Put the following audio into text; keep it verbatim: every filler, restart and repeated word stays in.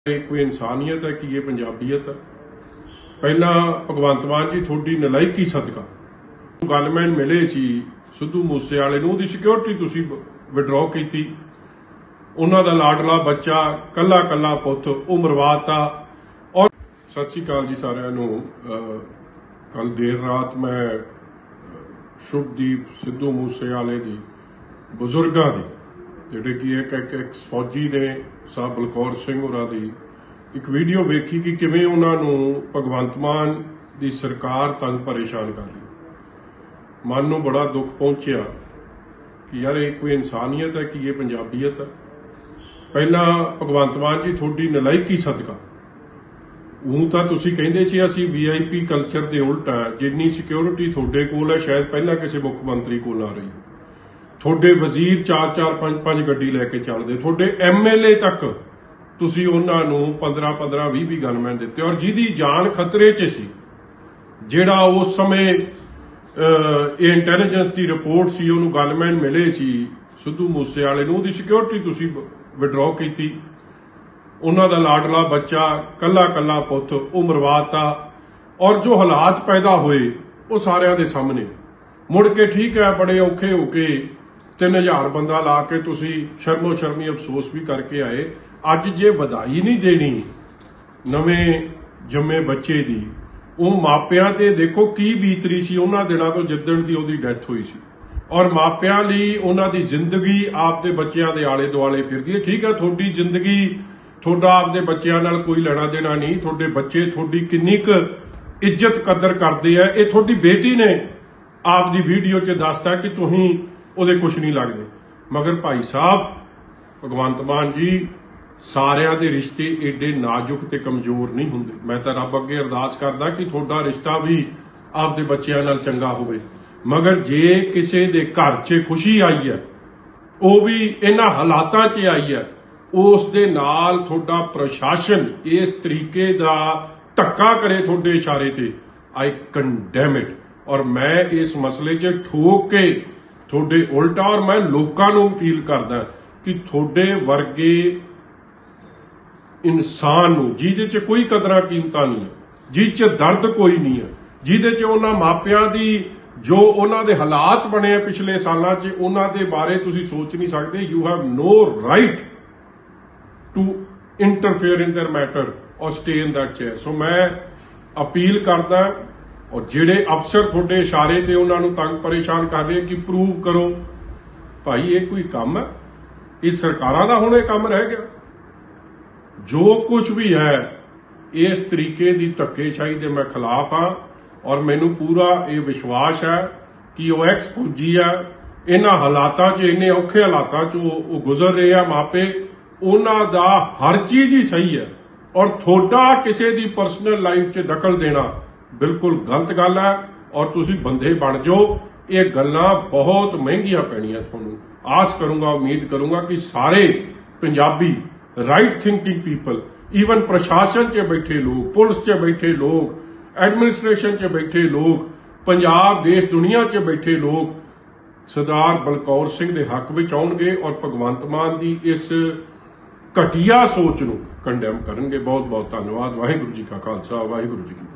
कोई इंसानियत है कि ये पंजाबीयत है। पहला भगवंत मान जी थोड़ी नलायकी सदका गनमैन मिले सी सिद्धू मूसेवाले नूं दी सिक्योरिटी तुसीं विड्रॉ की, उन्हां दा लाडला बच्चा कला कला पुत वो मरवाता। और सत श्री अकाल जी सारिआं नूं। कल देर रात मैं शुभदीप सिद्धू मूसेवाले दी बजुर्गां दी जिहड़े कि एक एक एक्स फौजी ने साहब बलकौर सिंह होरां दी एक वीडियो वेखी कि किवें उन्हां नूं भगवंत मान दी सरकार तंग परेशान कर रही। मन नूं बड़ा दुख पहुंचिया कि यार ये कोई इंसानियत है कि ये पंजाबीयत है। पहला भगवंत मान जी थोड़ी नलायकी सदका हूं तां तुसीं कहिंदे सी असीं वी आई पी कल्चर दे उल्ट है, जिन्नी सिक्योरिटी थोड़े कोल है शायद पहला किसी मुख मंत्री कोल ना रही। थोड़े वजीर चार चार पांच पांच गड्डी लैके चलते, थोड़े एम एल ए तक तुसीं उन्हां नूं पंद्रह पंद्रह भी भी गनमैन दिते और जिहदी जान खतरे च सी, जिहड़ा उस समय इंटैलीजेंस की रिपोर्ट सी उन्होंने गनमैन मिले सी सिद्धू मूसेवाले नूं दी सिक्योरिटी तुसीं विड्रॉ की, उन्हां दा लाडला बच्चा कला कला पुत वो मरवाता। और जो हालात पैदा हुए वो सारिਆਂ ਦੇ सामने मुड़ के ठीक है बड़े औखे होके तीन हजार बंदा ला के तुसीं शर्मो शर्मी अफसोस भी करके आए। अज जे वधाई नहीं देनी नवें जम्मे बच्चे दी, वो मापियां ते देखो की बीतरी सी उन्हां दिनां तो जिद्दण दी उहदी डैथ हुई सी। और मापियां लई उन्हां दी जिंदगी आपदे बच्चियां दे आले दुआले फिरदी है। ठीक है थोड़ी जिंदगी थोड़ा आपदे बच्चियां नाल कोई लेना देना नहीं, थोड़े बच्चे थोड़ी किन्नी क इज्जत कदर करदे आ। ये थोड़ी बेटी ने आप दी वीडियो च दसता कि तुसीं ਉਹਦੇ कुछ नहीं लगते, मगर भाई साहब भगवंत मान जी सारिਆਂ ਦੇ रिश्ते एडे नाजुक ते कमजोर नहीं हुंदे। मैं तो रब अगे अरदास करदा कि थोड़ा रिश्ता भी आपदे बच्चिਆਂ नाल चंगा होवे, मगर जे किसी दे घर च खुशी आई है वो भी इन्हां हालातां च आई है, उस दे नाल थोड़ा प्रशासन इस तरीके दा धक्का करे थोड़े इशारे ते, आई कंडेम इट। और मैं इस मसले च ठोक के थोड़े उल्टा और मैं लोकां नूं अपील करदा कि थोड़े वर्गे इंसान नूं जिहदे च कोई कदरां कीमतां नहीं है, जिह च दर्द कोई नहीं है, जिहदे च उन्हां मापियां दी जो उन्हां दे हालात बने पिछले सालां च उन्हां दे बारे तुसीं सोच नहीं सकदे। You have no right to interfere in their matter और stay in that chair. So मैं अपील करदा और जिहड़े अफसर थोड़े इशारे ते उन्होंने तंग परेशान कर रहे कि प्रूव करो, भाई ये कोई काम है? इस सरकारां दा हुण इह काम रह गया? जो कुछ भी है इस तरीके की धक्केशाही दे मैं खिलाफ हाँ। और मैनू पूरा ये विश्वास है कि वो एक्स फौजी है, इन्हां हालातां च इन्ने औखे हालातां च वो गुजर रहे हैं मापे, उन्हां दा हर चीज ही सही है। और थोड़ा किसी दी पर्सनल लाइफ च दखल देना बिल्कुल गलत गल है और तुसीं बंदे बन जाओ। ये गल्लां बहुत महंगियां पैणियां तुहानूं। आस करूंगा उम्मीद करूंगा कि सारे Punjabi right thinking people, even प्रशासन च बैठे लोग, पुलिस च बैठे लोग, एडमिनिस्ट्रेशन च बैठे लोग, पंजाब देश दुनिया च बैठे लोग सरदार बलकौर सिंह के हक में आउणगे और भगवंत मान की इस घटिया सोच नूं कंडेम करनगे। बहुत बहुत धन्यवाद। वाहिगुरू जी का खालसा वाहिगुरू जी की